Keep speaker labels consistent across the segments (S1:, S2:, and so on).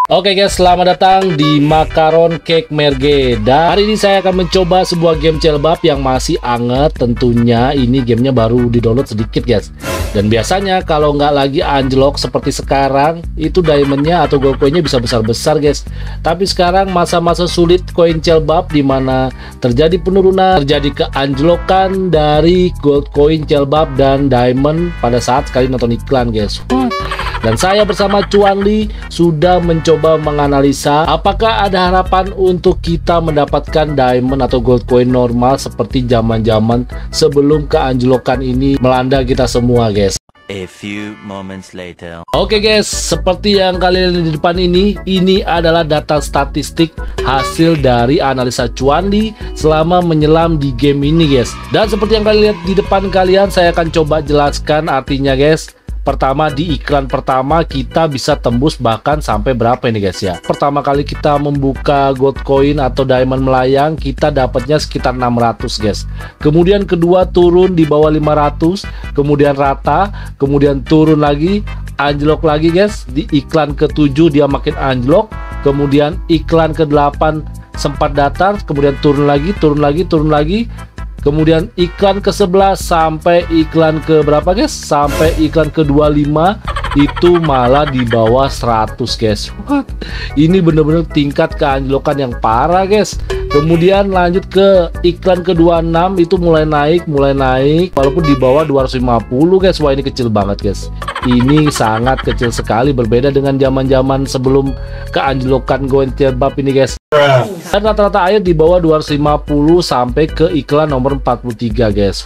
S1: Oke guys, selamat datang di Makaron Cake Merge. Dan hari ini saya akan mencoba sebuah game Celebab yang masih anget tentunya. Ini gamenya baru di-download sedikit guys. Dan biasanya kalau nggak lagi anjlok seperti sekarang, itu diamondnya atau gold coinnya bisa besar-besar guys. Tapi sekarang masa-masa sulit koin Celebab dimana terjadi penurunan, terjadi keanjlokan dari gold coin Celebab dan diamond pada saat sekali nonton iklan guys. Dan saya bersama Cuan Lee sudah mencoba menganalisa apakah ada harapan untuk kita mendapatkan diamond atau gold coin normal seperti zaman-zaman sebelum keanjlokan ini melanda kita semua guys.
S2: A few moments later.
S1: Oke guys, seperti yang kalian lihat di depan ini adalah data statistik hasil dari analisa Cuan Lee selama menyelam di game ini guys. Dan seperti yang kalian lihat di depan kalian, saya akan coba jelaskan artinya guys. Pertama, di iklan pertama kita bisa tembus bahkan sampai berapa ini guys ya. Pertama kali kita membuka gold coin atau diamond melayang, kita dapatnya sekitar 600 guys. Kemudian kedua turun di bawah 500, kemudian rata, kemudian turun lagi, anjlok lagi guys. Di iklan ke-7 dia makin anjlok, kemudian iklan ke-8 sempat datar, kemudian turun lagi, turun lagi, turun lagi. Kemudian iklan ke-11 sampai iklan ke berapa guys? Sampai iklan ke-25 itu malah di bawah 100 guys. Ini bener-bener tingkat keanjlokan yang parah guys. Kemudian lanjut ke iklan ke-26 itu mulai naik walaupun di bawah 250 guys. Wah, ini kecil banget guys. Ini sangat kecil sekali, berbeda dengan zaman-zaman sebelum keanjlokan koin Celebab ini guys. Dan rata-rata air di bawah 250 sampai ke iklan nomor 43 guys.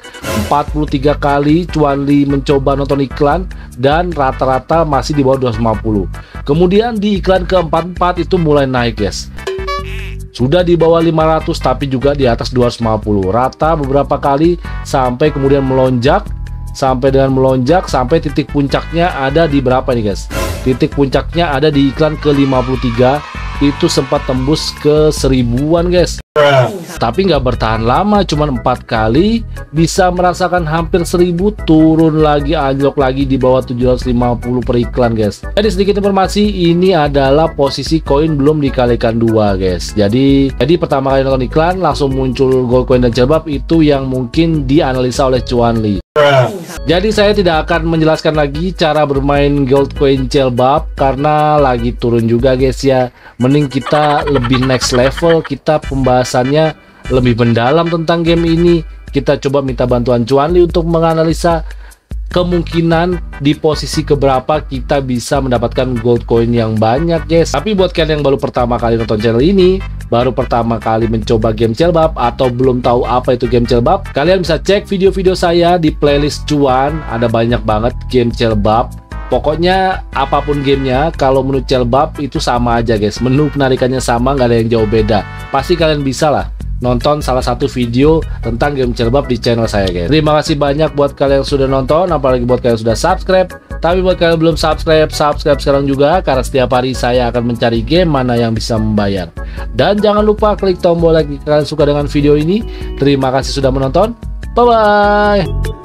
S1: 43 kali Cuan Lee mencoba nonton iklan dan rata-rata masih di bawah 250. Kemudian di iklan ke-44 itu mulai naik guys. Sudah di bawah 500 tapi juga di atas 250. Rata beberapa kali sampai kemudian melonjak. Sampai titik puncaknya ada di berapa nih guys? Titik puncaknya ada di iklan ke-53. Itu sempat tembus ke 1000-an guys. Tapi nggak bertahan lama, cuma 4 kali bisa merasakan hampir 1000, turun lagi, anjlok lagi di bawah 750 per iklan guys. Jadi sedikit informasi, ini adalah posisi koin belum dikalikan 2 guys. Jadi pertama kali nonton iklan langsung muncul gold coin dan Celebab, itu yang mungkin dianalisa oleh Cuan Lee. Jadi saya tidak akan menjelaskan lagi cara bermain gold coin Celebab karena lagi turun juga guys ya. Mending kita lebih next level, kita pembahasannya lebih mendalam tentang game ini. Kita coba minta bantuan Cuan Lee untuk menganalisa kemungkinan di posisi keberapa kita bisa mendapatkan gold coin yang banyak guys. Tapi buat kalian yang baru pertama kali nonton channel ini, baru pertama kali mencoba game Celebab atau belum tahu apa itu game Celebab, kalian bisa cek video-video saya di playlist Cuan. Ada banyak banget game Celebab. Pokoknya apapun gamenya, kalau menu Celebab itu sama aja guys. Menu penarikannya sama, nggak ada yang jauh beda. Pasti kalian bisa lah nonton salah satu video tentang game Celebab di channel saya guys. Terima kasih banyak buat kalian yang sudah nonton, apalagi buat kalian yang sudah subscribe. Tapi buat kalian yang belum subscribe sekarang juga, karena setiap hari saya akan mencari game mana yang bisa membayar. Dan jangan lupa klik tombol like jika kalian suka dengan video ini. Terima kasih sudah menonton. Bye bye.